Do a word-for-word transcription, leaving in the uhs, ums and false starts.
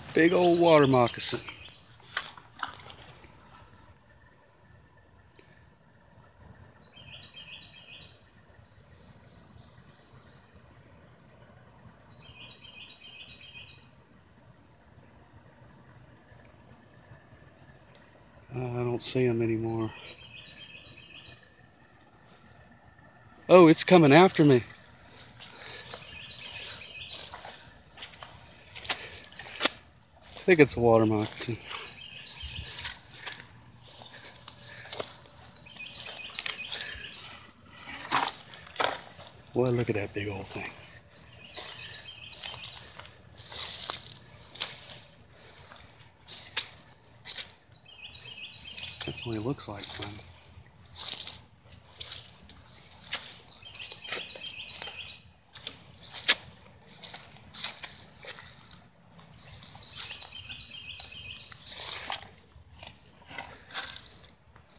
Big old water moccasin. Uh, I don't see him anymore. Oh, it's coming after me. I think it's a water moccasin. Boy, look at that big old thing. Definitely looks like one.